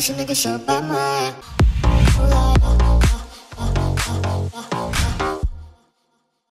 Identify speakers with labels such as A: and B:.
A: pussy nigga so bad, man. Ooh la la la.